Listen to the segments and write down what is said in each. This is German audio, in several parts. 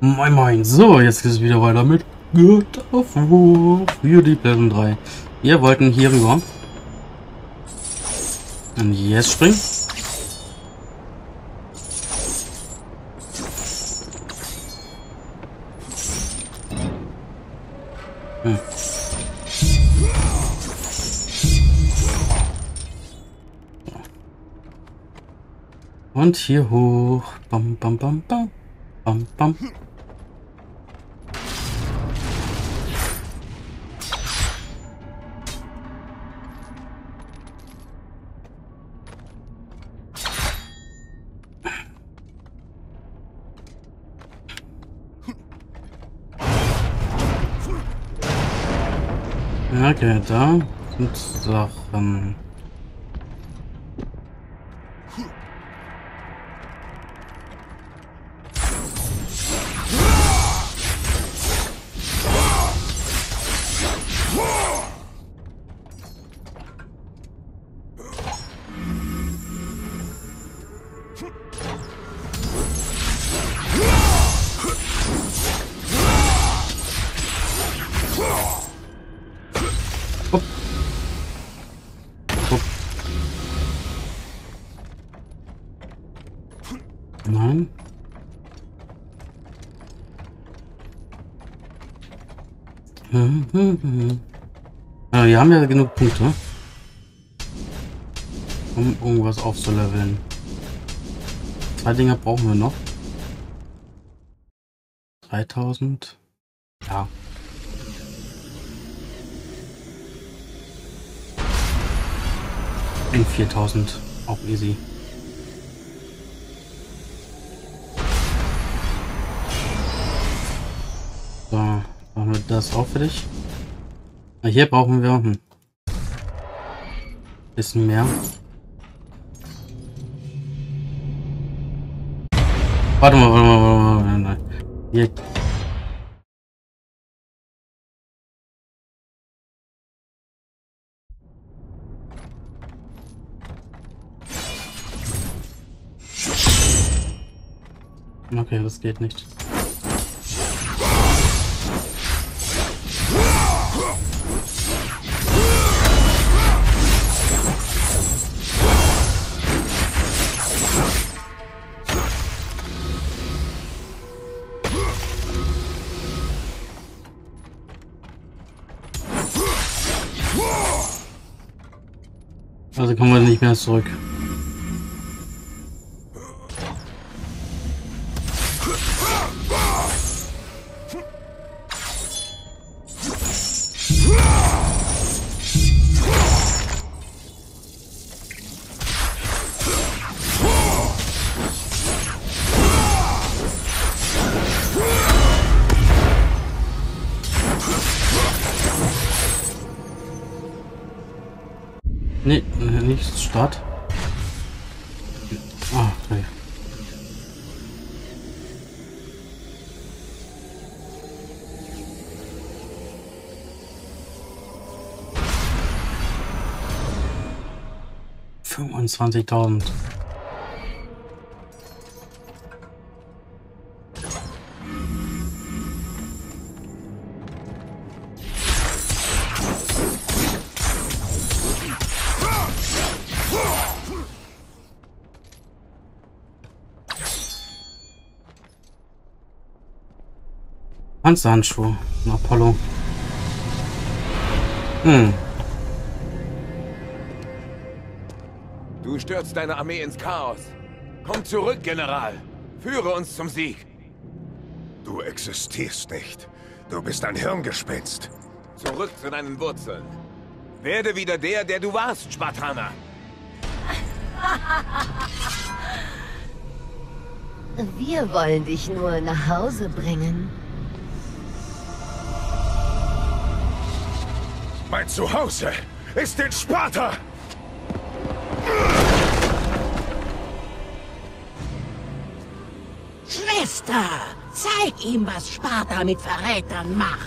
Moin Moin, so, jetzt geht es wieder weiter mit God of War für die PlayStation 3. Wir wollten hier rüber. Und jetzt springen. Und hier hoch. Bam, bam, bam, bam. Bam, bam. Okay, da sind Sachen. Nein. Ja, wir haben ja genug Punkte, um irgendwas aufzuleveln. 2 Dinger brauchen wir noch. 3000. Ja. Und 4000. Auch easy. So, machen wir das auch für dich. Hier brauchen wir ein bisschen mehr. Warte mal. Hier. Okay, das geht nicht. Also kommen wir nicht mehr zurück. Nee, nicht Start. Ah, okay. $25.000. Panzerhandschuhe. Apollo. Du stürzt deine Armee ins Chaos. Komm zurück, General. Führe uns zum Sieg. Du existierst nicht. Du bist ein Hirngespinst. Zurück zu deinen Wurzeln. Werde wieder der du warst, Spartaner. Wir wollen dich nur nach Hause bringen. Mein Zuhause ist in Sparta! Schwester, zeig ihm, was Sparta mit Verrätern macht.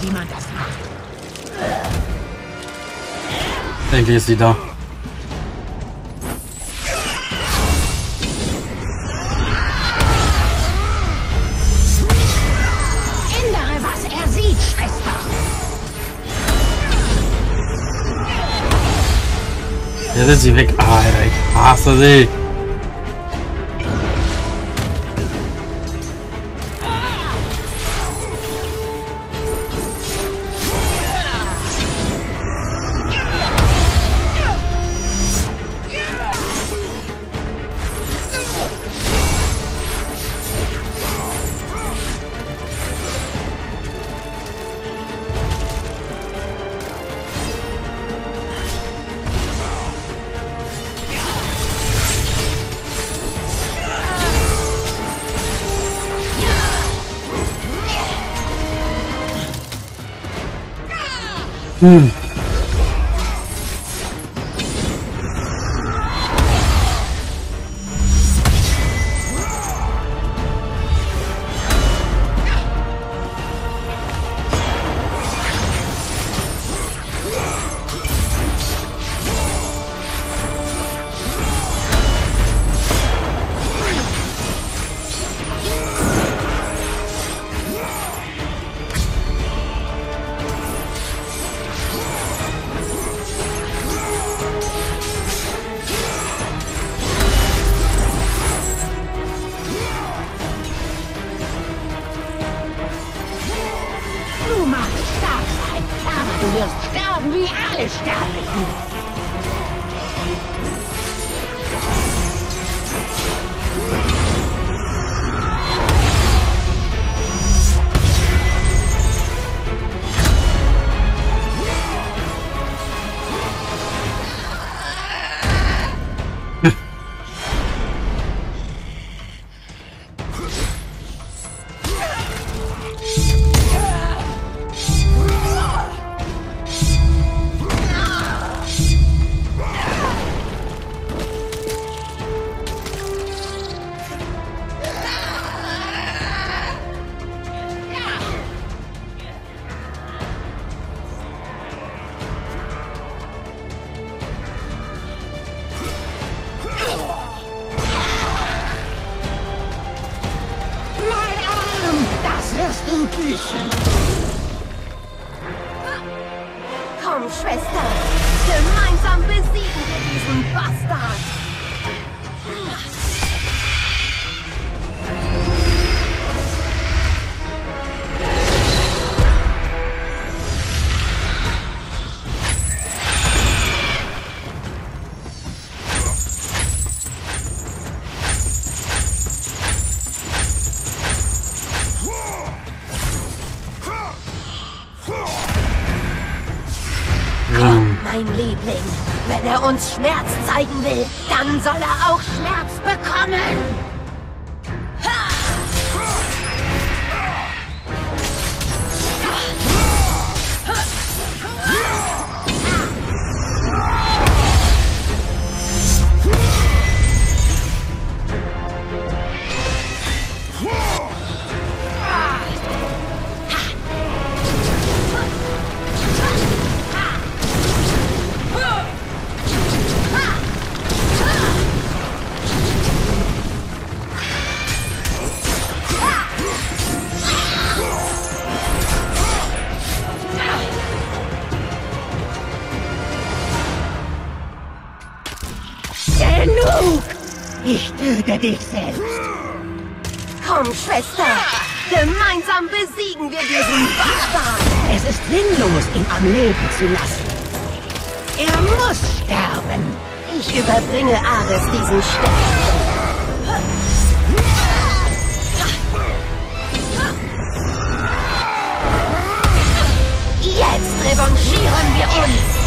wie man das macht. Endlich ist sie da. Ändere, was er sieht, Schwester. Jetzt ist sie weg. Alter, ich hasse sie. Du magst stark sein, aber du wirst sterben wie alle Sterblichen. Komm, Schwester. Gemeinsam besiegen wir diesen Bastard. Mein Liebling, wenn er uns Schmerz zeigen will, dann soll er auch Schmerz bekommen. Genug! Ich töte dich selbst. Komm, Schwester. Gemeinsam besiegen wir diesen Bastard. Es ist sinnlos, ihn am Leben zu lassen. Er muss sterben. Ich überbringe Ares diesen Stein. Jetzt revanchieren wir uns.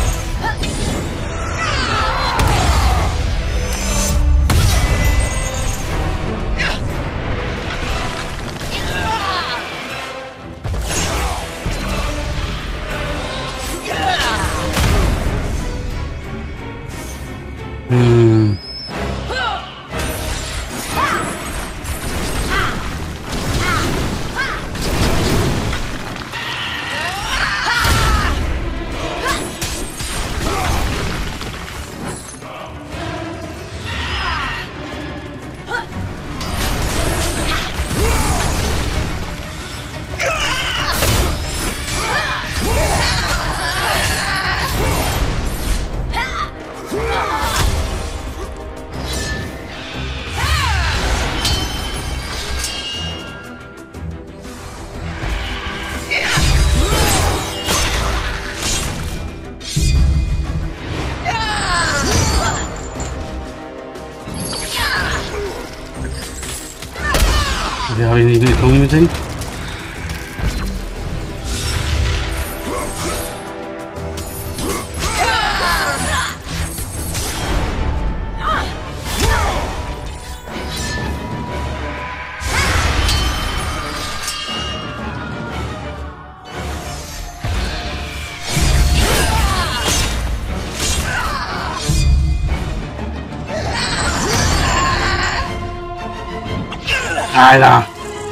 Okay, habe ich nicht gekommen mit denen? Alter!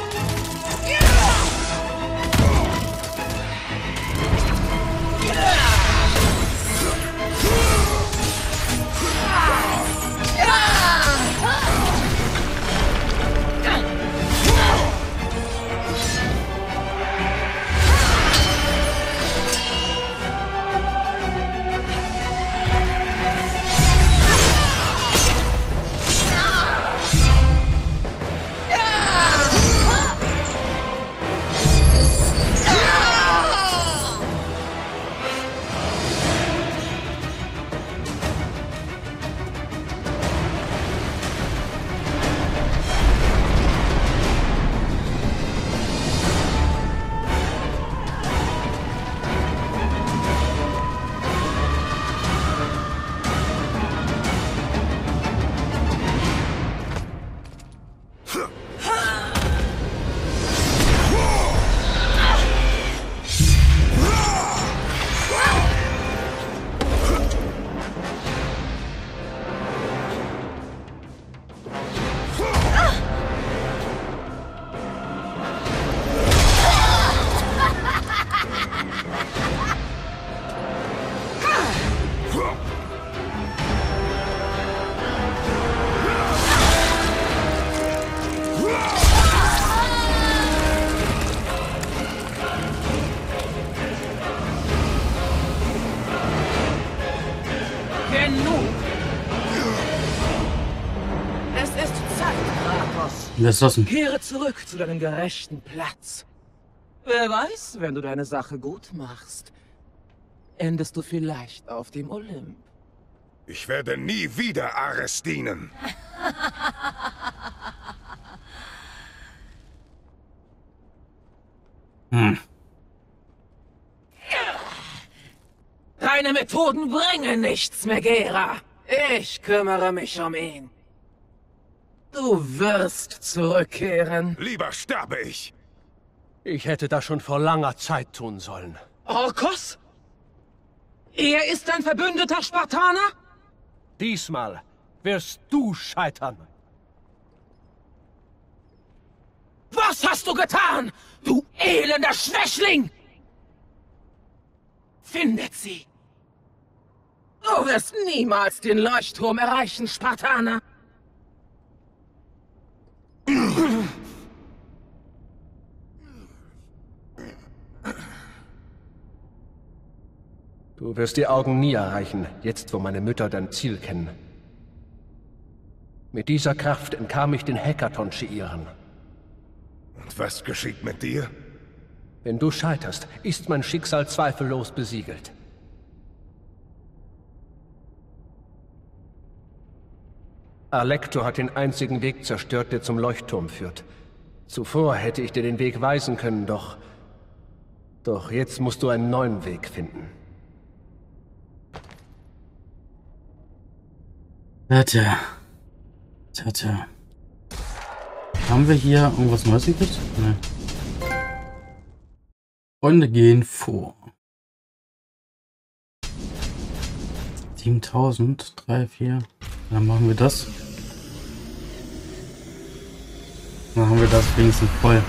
Es ist Zeit, Kratos. Wer ist das denn? Kehre zurück zu deinem gerechten Platz. Wer weiß, wenn du deine Sache gut machst, endest du vielleicht auf dem Olymp. Ich werde nie wieder Ares dienen. Deine Methoden bringen nichts, Megera. Ich kümmere mich um ihn. Du wirst zurückkehren. Lieber sterbe ich. Ich hätte das schon vor langer Zeit tun sollen. Orkos? Er ist ein verbündeter Spartaner? Diesmal wirst du scheitern. Was hast du getan, du elender Schwächling? Findet sie. Du wirst niemals den Leuchtturm erreichen, Spartaner. Du wirst die Augen nie erreichen, jetzt wo meine Mütter dein Ziel kennen. Mit dieser Kraft entkam ich den Hekaton-Scheiren. Und was geschieht mit dir? Wenn du scheiterst, ist mein Schicksal zweifellos besiegelt. Alecto hat den einzigen Weg zerstört, der zum Leuchtturm führt. Zuvor hätte ich dir den Weg weisen können, doch jetzt musst du einen neuen Weg finden. Tja. Haben wir hier irgendwas Neues gekriegt? Nee. Freunde gehen vor. 7000, 3, 4. Dann machen wir das. Dann haben wir das wenigstens voll.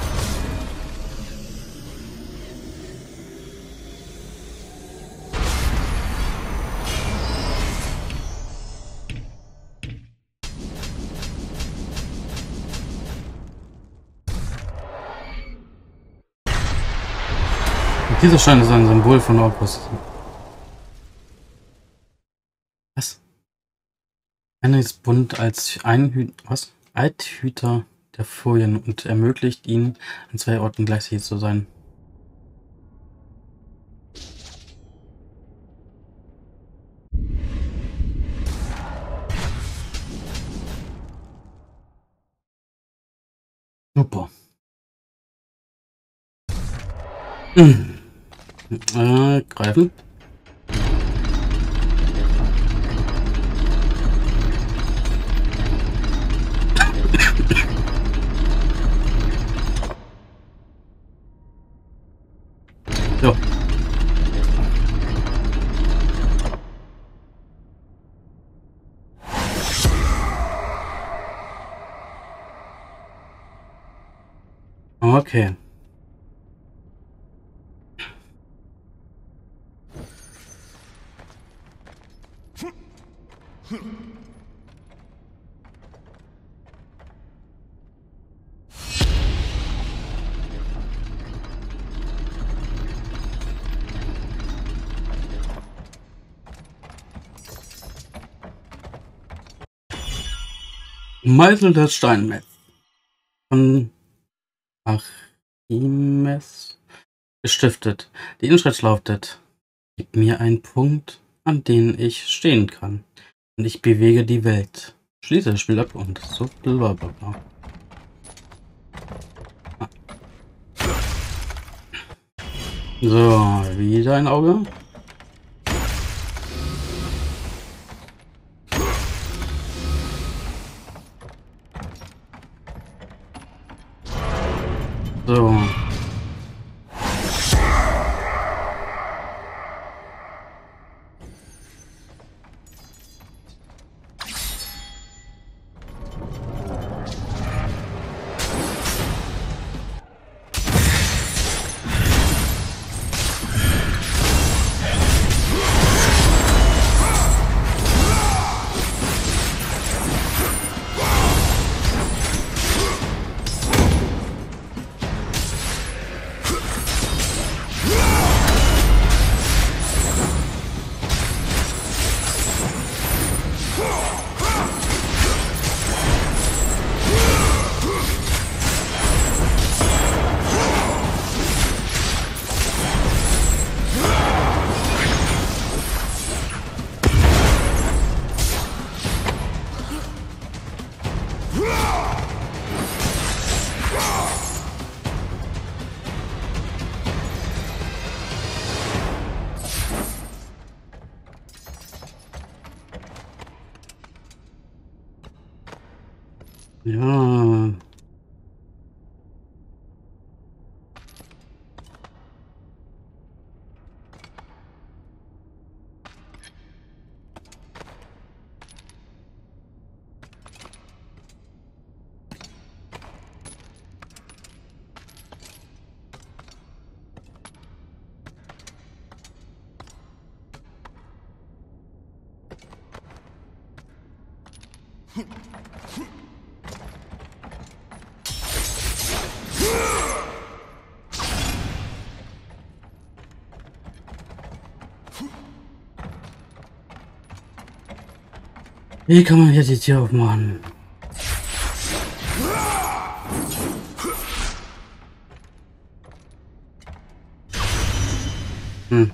Dieser Stein ist ein Symbol von Orkos. Was? Einer ist bunt als Eidhüter der Furien und ermöglicht ihnen, an 2 Orten gleichzeitig zu sein. Super. Greifen. So. Okay. Meißel des Steinmetz von Archimes gestiftet. Die Inschrift lautet: Gib mir einen Punkt, an den ich stehen kann, und ich bewege die Welt. Schließe das Spiel ab und so blablabla. So, wieder ein Auge. So. Ja. Wie kann man hier die Tür aufmachen? Hm.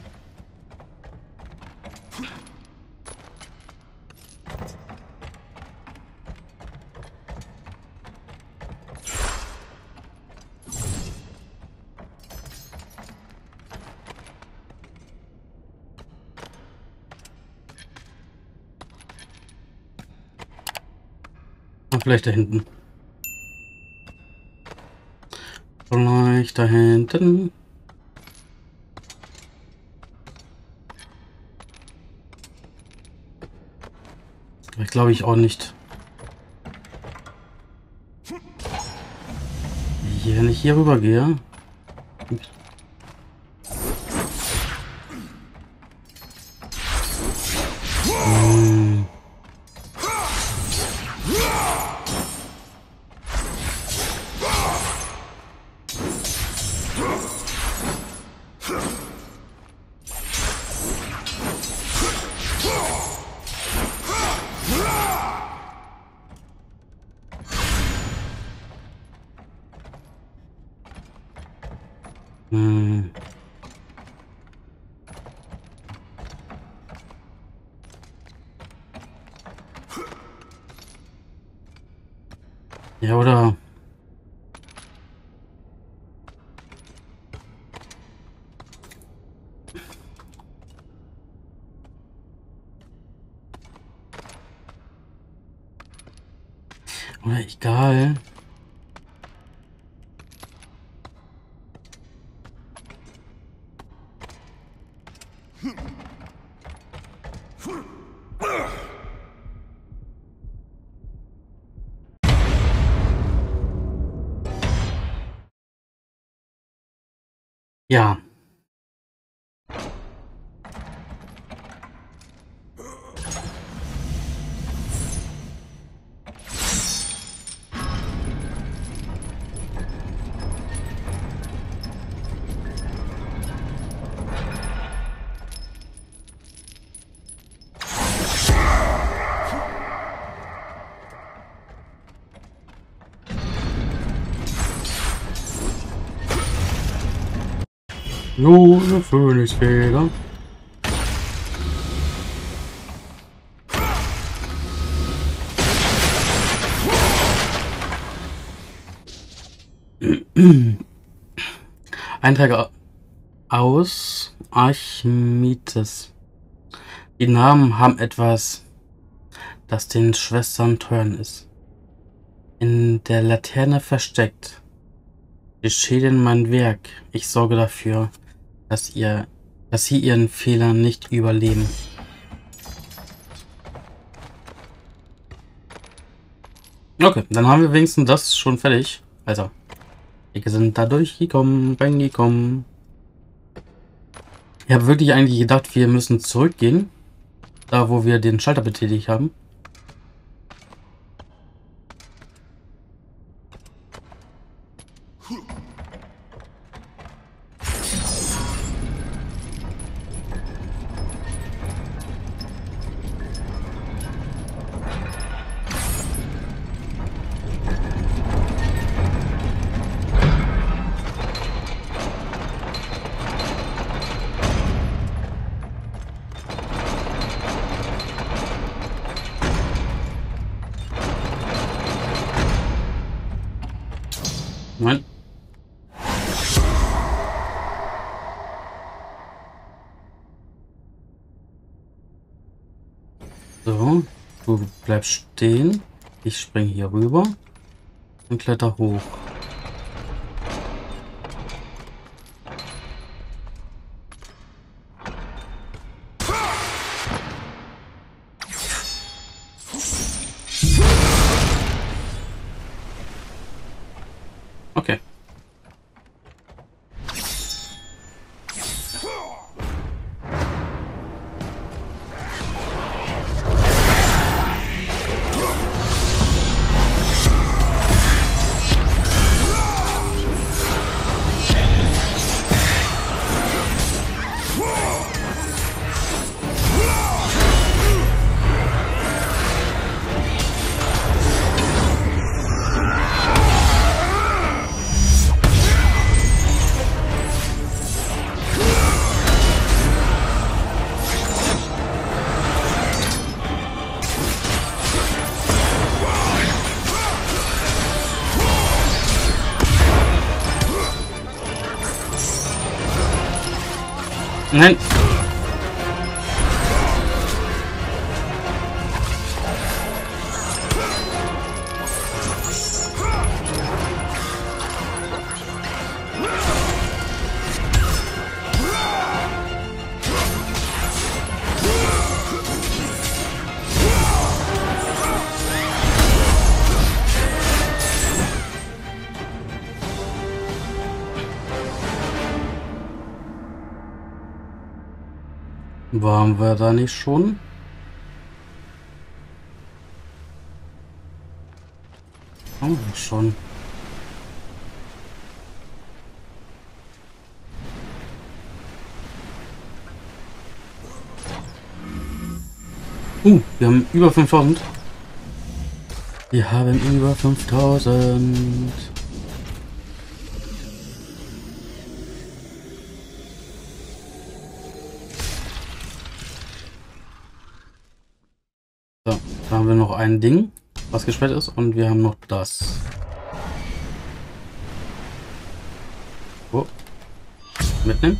Vielleicht da hinten. Vielleicht da hinten. Ich glaube ich auch nicht. Wenn ich hier rüber gehe. Ja, oder? Oder egal. Ja. Jo, eine Phönixfeder. Einträge aus Archimedes. Die Namen haben etwas, das den Schwestern teuer ist. In der Laterne versteckt. Sie schädigen mein Werk. Ich sorge dafür, dass sie ihren Fehler nicht überleben. Okay, dann haben wir wenigstens das schon fertig. Also, wir sind da durchgekommen, reingekommen. Ich habe wirklich eigentlich gedacht, wir müssen zurückgehen. Da, wo wir den Schalter betätigt haben. Nein. So, du bleibst stehen. Ich springe hier rüber und kletter hoch. Okay. Nein. Waren wir da nicht schon? Oh, schon. Wir haben über 5000. Wir haben über 5000. So, da haben wir noch ein Ding, was gesperrt ist, und wir haben noch das. Oh. Mitnehmen.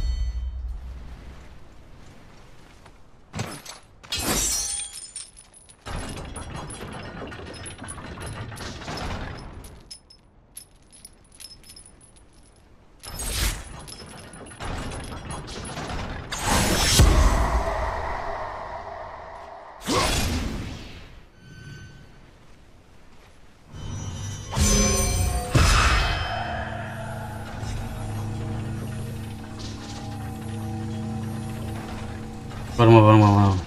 Warte mal.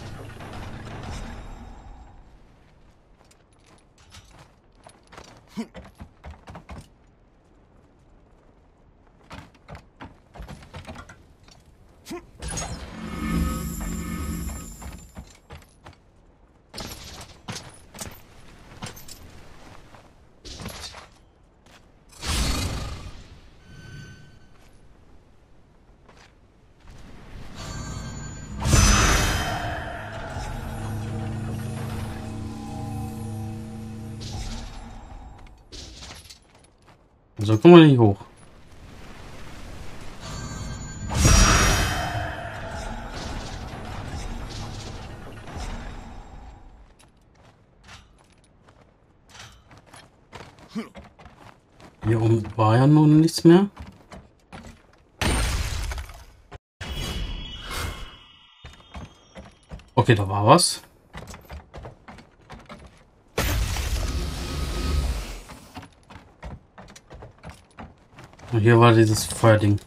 So kommen wir nicht hoch. Hier oben war ja nun nichts mehr. Okay, da war was. Und hier war dieses Feuerding.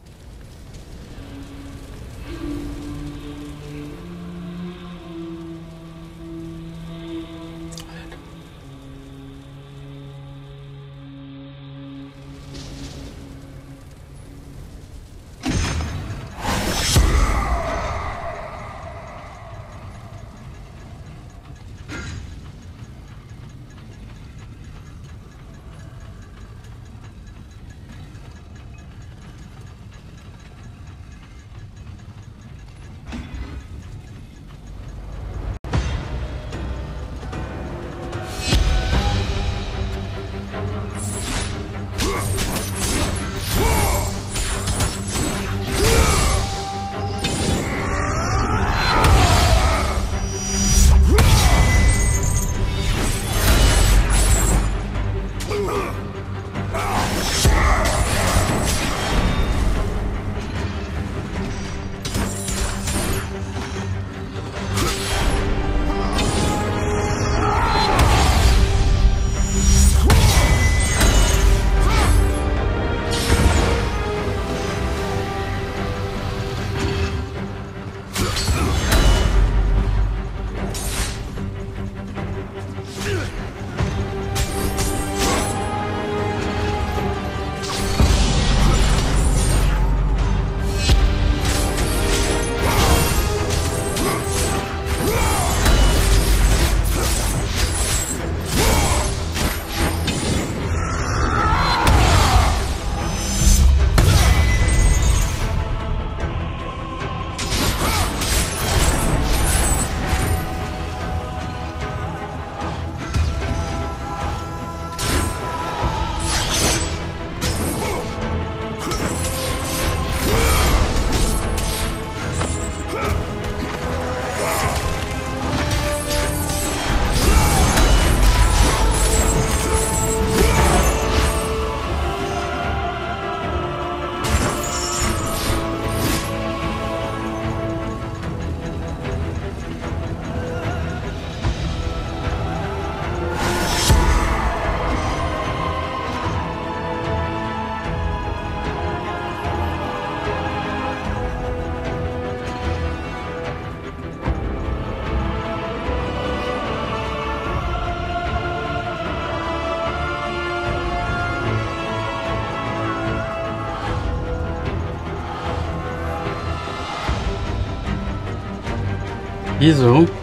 Wieso?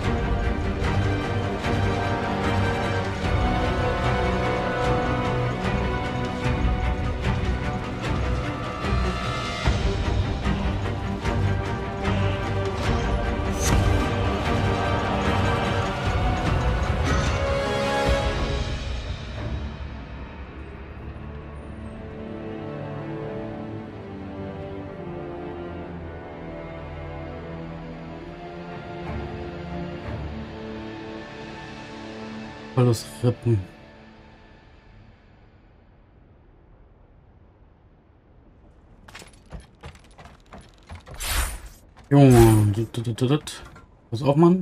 Volles Rippen. Junge, was auch, Mann?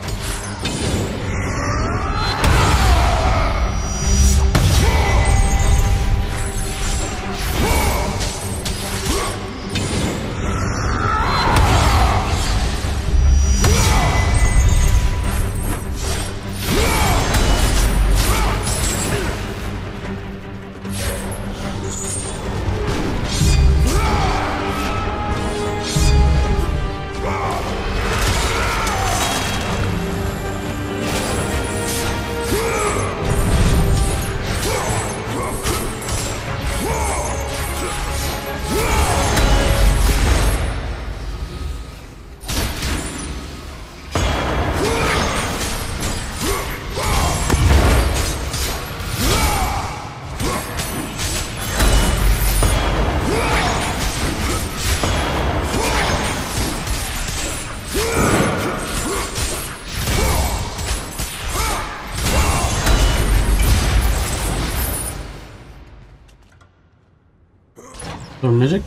So, Magic.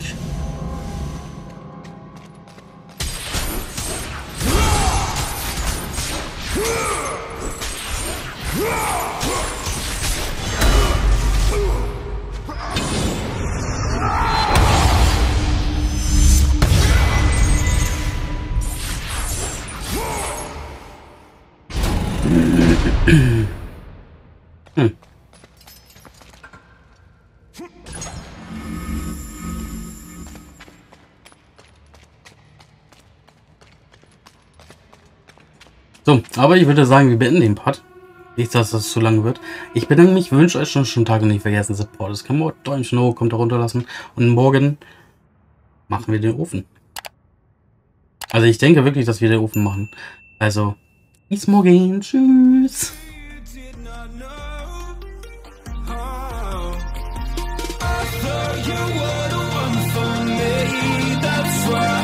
So, aber ich würde sagen, wir beenden den Part. Nicht, dass das zu lang wird. Ich bedanke mich, wünsche euch schon einen schönen Tag und nicht vergessen, Support ist kein Mord. Däumchen hoch, kommt da runterlassen. Und morgen machen wir den Ofen. Also ich denke wirklich, dass wir den Ofen machen. Also, bis morgen. Tschüss. You were the one for me, that's why